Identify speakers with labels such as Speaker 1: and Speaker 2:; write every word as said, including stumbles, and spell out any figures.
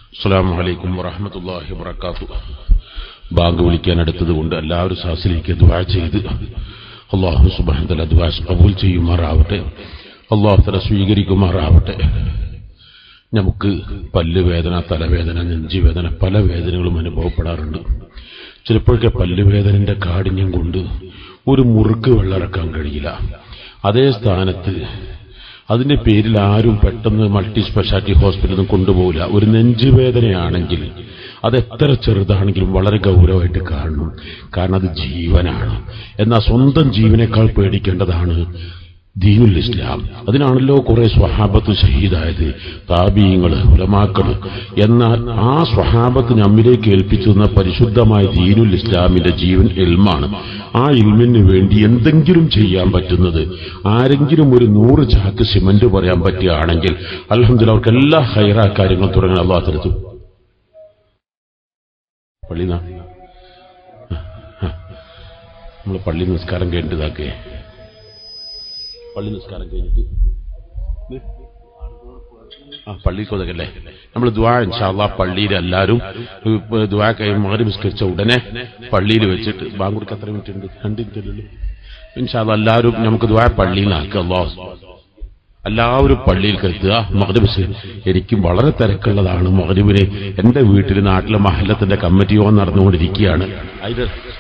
Speaker 1: അസ്സലാമു അലൈക്കും വറഹ്മത്തുള്ളാഹി വബറകാതുഹു. ബാങ്ക് വിളിക്കാൻ അടുത്തതുകൊണ്ട് എല്ലാവരും സാസിലേക്ക് ദുആ ചെയ്ത് അല്ലാഹു സുബ്ഹാനഹു വ തആല ദുആ ഖബൂൽ ചെയ്യുമാറാവട്ടെ, അല്ലാഹു തആല സ്വീകരിക്കുമാറാവട്ടെ. നമുക്ക് പല്ലുവേദന, തലവേദന, നെഞ്ചുവേദന, പല വേദനകളും അനുഭവപ്പെടാറുണ്ട്. ചിലപ്പോഴൊക്കെ പല്ലുവേദനന്റെ കാഠിന്യം കൊണ്ട് ഒരു മുറുക്ക് വെള്ളമിറക്കാൻ കഴിയില്ല. അതേ സ്ഥാനത്ത് അതിന്റെ പേരിൽ ആരും പെട്ടെന്ന് മൾട്ടി സ്പെഷ്യാലിറ്റി ഹോസ്പിറ്റലിൽ കൊണ്ടുപോകില്ല. ഒരു നെഞ്ചുവേദനയാണെങ്കിൽ അത് എത്ര ചെറുതാണെങ്കിലും വളരെ ഗൗരവമായിട്ട് കാണണം. കാരണം അത് ജീവനാണ്. എന്നാൽ സ്വന്തം ജീവനേക്കാൾ പേടിക്കേണ്ടതാണ് ദീനുൽ ഇസ്ലാം. അതിനാണല്ലോ കുറെ സ്വഹാബത്ത് ഷഹീദായത്, താബീങ്ങൾ, ഉലമാക്കൾ. എന്നാൽ ആ സ്വഹാബത്ത് നമ്മിലേക്ക് ഏൽപ്പിച്ചുന്ന പരിശുദ്ധമായ ദീനുൽ ഇസ്ലാമിന്റെ ജീവൻ ഇൽമാണ്. ആ ഇൽമിന് വേണ്ടി എന്തെങ്കിലും ചെയ്യാൻ പറ്റുന്നത്, ആരെങ്കിലും ഒരു നൂറ് ചാക്ക് സിമന്റ് പറയാൻ പറ്റുകയാണെങ്കിൽ അൽഹംദുലില്ലാഹ് അവർക്ക് എല്ലാ ഹൈറാ കാര്യങ്ങളും തുടങ്ങാൻ അല്ലാഹു തരുന്നു. പള്ളി നമ്മൾ പള്ളി നിസ്കാരം കഴിഞ്ഞിട്ടാക്കേ പള്ളി നിസ്കാരം കഴിഞ്ഞിട്ട് ആ പള്ളിക്ക് ഒതുക്കല്ലേ നമ്മൾ ദുആ ഇൻഷാ അല്ലാഹ് പള്ളിയിൽ എല്ലാവരും ദുആ കഴിഞ്ഞ് മഗ്‌രിബ് നിസ്കരിച്ച ഉടനെ പള്ളിയിൽ വെച്ചിട്ട് ബാങ്ക് കൊടുക്കാൻ എത്ര മിനിറ്റ് ഉണ്ട്? രണ്ട് മിനിറ്റ്. ഇൻഷാ അല്ലാഹ് എല്ലാവരും നമുക്ക് ദുആ പള്ളിയിലാക്കുക. അല്ലാഹു എല്ലാവരും പള്ളിയിൽ കെത്തുക. മഗ്‌രിബ് എനിക്കും വളരെ തിരക്കുള്ളതാണ്. മഗ്‌രിബിന് എന്റെ വീട്ടിൽ നാട്ടിലെ മഹല്ലത്തിന്റെ കമ്മിറ്റി യോഗം നടന്നുകൊണ്ടിരിക്കുകയാണ്. അതിന്റെ